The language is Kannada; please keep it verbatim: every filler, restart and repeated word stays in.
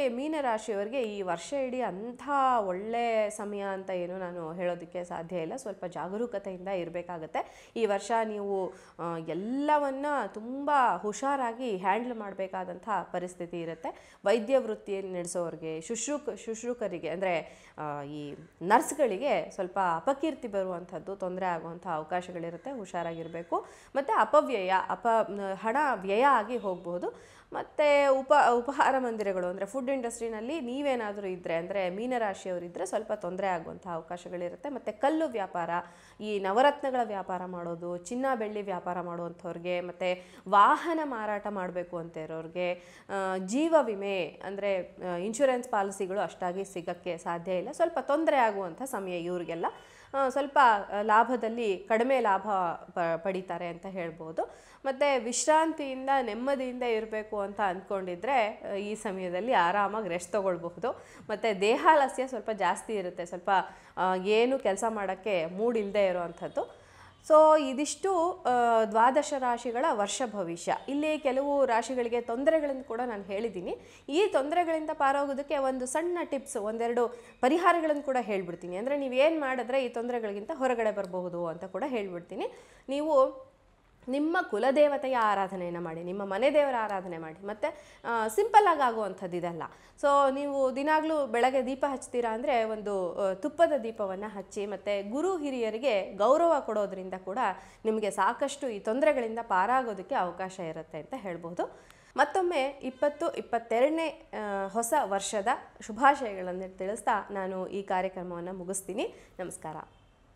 ಮೀನರಾಶಿಯವರಿಗೆ ಈ ವರ್ಷ ಇಡೀ ಅಂಥ ಒಳ್ಳೆ ಸಮಯ ಅಂತ ಏನು ನಾನು ಹೇಳೋದಕ್ಕೆ ಸಾಧ್ಯ ಇಲ್ಲ. ಸ್ವಲ್ಪ ಜಾಗರೂಕತೆಯಿಂದ ಇರಬೇಕಾಗತ್ತೆ. ಈ ವರ್ಷ ನೀವು ಎಲ್ಲವನ್ನ ತುಂಬ ಹುಷಾರಾಗಿ ಹ್ಯಾಂಡ್ಲ್ ಮಾಡಬೇಕಾದಂಥ ಪರಿಸ್ಥಿತಿ ಇರುತ್ತೆ. ವೈದ್ಯ ವೃತ್ತಿಯನ್ನು ನಡೆಸೋರಿಗೆ, ಶುಶ್ರೂಕ್ ಶುಶ್ರೂಕರಿಗೆ ಅಂದರೆ ಈ ನರ್ಸ್ಗಳಿಗೆ ಸ್ವಲ್ಪ ಅಪಕೀರ್ತಿ ಬರುವಂಥದ್ದು, ತೊಂದರೆ ಆಗುವಂಥ ಅವಕಾಶಗಳಿರುತ್ತೆ. ಹುಷಾರಾಗಿರಬೇಕು. ಮತ್ತು ಅಪವ್ಯಯ ಅಪ ಹಣ ವ್ಯಯ ಆಗಿ ಹೋಗಬಹುದು. ಮತ್ತು ಉಪ ಉಪಹಾರ ಮಂದಿರಗಳು ಅಂದರೆ ಫುಡ್ ಇಂಡಸ್ಟ್ರಿನಲ್ಲಿ ನೀವೇನಾದರೂ ಇದ್ದರೆ, ಅಂದರೆ ಮೀನರಾಶಿಯವರಿದ್ದರೆ ಸ್ವಲ್ಪ ತೊಂದರೆ ಆಗುವಂಥ ಅವಕಾಶಗಳಿರುತ್ತೆ. ಮತ್ತು ಕಲ್ಲು ವ್ಯಾಪಾರ, ಈ ನವರತ್ನಗಳ ವ್ಯಾಪಾರ ಮಾಡೋದು, ಚಿನ್ನ ಬೆಳ್ಳಿ ವ್ಯಾಪಾರ ಮಾಡುವಂಥವ್ರಿಗೆ, ಮತ್ತು ವಾಹನ ಮಾರಾಟ ಮಾಡಬೇಕು ಅಂತ ಇರೋರಿಗೆ, ಜೀವ ವಿಮೆ ಅಂದರೆ ಇನ್ಶೂರೆನ್ಸ್ ಪಾಲಿಸಿಗಳು ಅಷ್ಟಾಗಿ ಸಿಗೋಕ್ಕೆ ಸಾಧ್ಯ ಇಲ್ಲ. ಸ್ವಲ್ಪ ತೊಂದರೆ ಆಗುವಂಥ ಸಮಯ ಇವ್ರಿಗೆಲ್ಲ. ಸ್ವಲ್ಪ ಲಾಭದಲ್ಲಿ ಕಡಿಮೆ ಲಾಭ ಪಡೀತಾರೆ ಅಂತ ಹೇಳ್ಬೋದು. ಮತ್ತು ವಿಶ್ರಾಂತಿಯಿಂದ ನೆಮ್ಮದಿಯಿಂದ ಇರಬೇಕು ಅಂತ ಅಂದ್ಕೊಂಡಿದ್ರೆ ಈ ಸಮಯದಲ್ಲಿ ಆರಾಮಾಗಿ ರೆಸ್ಟ್ ತೊಗೊಳ್ಬಹುದು. ಮತ್ತು ದೇಹಾಲಸ್ಯ ಸ್ವಲ್ಪ ಜಾಸ್ತಿ ಇರುತ್ತೆ, ಸ್ವಲ್ಪ ಏನು ಕೆಲಸ ಮಾಡೋಕ್ಕೆ ಮೂಡ್ ಇಲ್ಲದೆ ಇರೋವಂಥದ್ದು. ಸೊ ಇದಿಷ್ಟು ದ್ವಾದಶ ರಾಶಿಗಳ ವರ್ಷ ಭವಿಷ್ಯ. ಇಲ್ಲಿ ಕೆಲವು ರಾಶಿಗಳಿಗೆ ತೊಂದರೆಗಳನ್ನು ಕೂಡ ನಾನು ಹೇಳಿದ್ದೀನಿ. ಈ ತೊಂದರೆಗಳಿಂದ ಪಾರಾಗೋದಕ್ಕೆ ಒಂದು ಸಣ್ಣ ಟಿಪ್ಸ್, ಒಂದೆರಡು ಪರಿಹಾರಗಳನ್ನು ಕೂಡ ಹೇಳ್ಬಿಡ್ತೀನಿ. ಅಂದರೆ ನೀವೇನು ಮಾಡಿದ್ರೆ ಈ ತೊಂದರೆಗಳಿಗಿಂತ ಹೊರಗಡೆ ಬರಬಹುದು ಅಂತ ಕೂಡ ಹೇಳ್ಬಿಡ್ತೀನಿ. ನೀವು ನಿಮ್ಮ ಕುಲದೇವತೆಯ ಆರಾಧನೆಯನ್ನು ಮಾಡಿ, ನಿಮ್ಮ ಮನೆ ದೇವರ ಆರಾಧನೆ ಮಾಡಿ. ಮತ್ತು ಸಿಂಪಲ್ಲಾಗಿ ಆಗುವಂಥದ್ದು ಇದೆಲ್ಲ. ಸೊ ನೀವು ದಿನಾಗಲೂ ಬೆಳಗ್ಗೆ ದೀಪ ಹಚ್ತೀರಾ ಅಂದರೆ ಒಂದು ತುಪ್ಪದ ದೀಪವನ್ನು ಹಚ್ಚಿ, ಮತ್ತು ಗುರು ಹಿರಿಯರಿಗೆ ಗೌರವ ಕೊಡೋದ್ರಿಂದ ಕೂಡ ನಿಮಗೆ ಸಾಕಷ್ಟು ಈ ತೊಂದರೆಗಳಿಂದ ಪಾರಾಗೋದಕ್ಕೆ ಅವಕಾಶ ಇರುತ್ತೆ ಅಂತ ಹೇಳ್ಬೋದು. ಮತ್ತೊಮ್ಮೆ ಇಪ್ಪತ್ತು ಇಪ್ಪತ್ತೆರಡನೇ ಹೊಸ ವರ್ಷದ ಶುಭಾಶಯಗಳನ್ನು ತಿಳಿಸ್ತಾ ನಾನು ಈ ಕಾರ್ಯಕ್ರಮವನ್ನು ಮುಗಿಸ್ತೀನಿ. ನಮಸ್ಕಾರ.